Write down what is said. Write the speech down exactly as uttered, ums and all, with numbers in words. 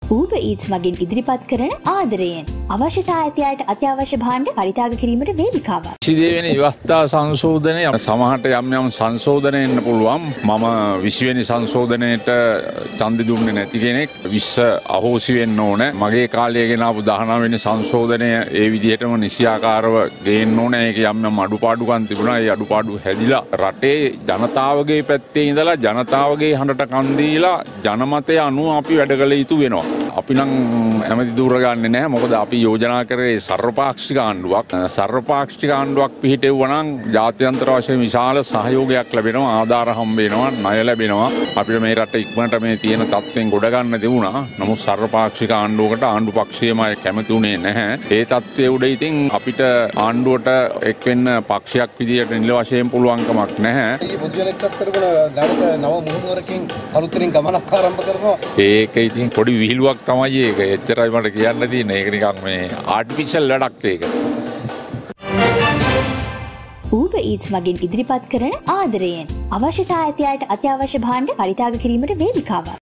Uber Eats මගින් ඉදිරිපත් කරන ආදරයෙන් අවශ්‍යතා ඇති අයට අත්‍යවශ්‍ය භාණ්ඩ පරිත්‍යාග කිරීමට වේදිකාවක්. විසිදෙවෙනි විවස්ථා සංශෝධනය සමහරට යම් යම් සංශෝධන එන්න පුළුවන්. මම විසිවෙනි සංශෝධනයේට ඡන්දෙ දුන්නේ නැති කෙනෙක්. විස්ස අහෝසි වෙන්න ඕන. මගේ කාලයේ ගෙන ආපු දහනව වෙනි සංශෝධනය ඒ විදිහටම නිසියාකාරව ගේන්න ඕන. ඒක යම් යම් අඩුපාඩුකම් තිබුණා. ඒ අඩුපාඩු හැදිලා රටේ ජනතාවගේ පැත්තේ ඉඳලා ජනතාවගේ හඬට කන් දීලා ජනමතය අනුව අපි වැඩ කළ යුතු වෙනවා. අපි නම් ඇමති දුර ගන්නෙ නැහැ. මොකද අපි යෝජනා කරේ සර්වපාක්ෂික ආණ්ඩුවක්. සර්වපාක්ෂික ආණ්ඩුවක් පිහිටෙවුවා නම් ජාත්‍යන්තර වශයෙන් විශාල සහයෝගයක් ලැබෙනවා, ආධාර හම්බ වෙනවා, ණය ලැබෙනවා. අපිට මේ රට ඉක්මනට මේ තියෙන තත්ත්වෙන් ගොඩ ගන්න දෙවුණා. නමුත් සර්වපාක්ෂික ආණ්ඩුවකට ආණ්ඩු පක්ෂයම කැමති උනේ නැහැ. ඒ තත්ත්වයේ උඩ ඉතින් අපිට ආණ්ඩුවට එක් වෙන්න පක්ෂයක් විදියට නිල වශයෙන් පුළුවන්කමක් නැහැ. මේ බුද්ධිලෙක්සත් කරගෙන නැවත නව මුහුණුවරකින් අලුතින් ගමනක් ආරම්භ කරනවා. ඒක ඉතින් පොඩි විහිළුවක් තමයි ඒක. එච්චරයි මට කියන්න තියෙන්නේ. ඒක නිකන් මේ ආටිෆිෂල් වැඩක් ඒක. Uber Eats මගින් ඉදිරිපත් කරන ආදරයෙන් අවශ්‍යතා ඇති අයට අත්‍යවශ්‍ය භාණ්ඩ පරිත්‍යාග කිරීමට වේදිකාවක්.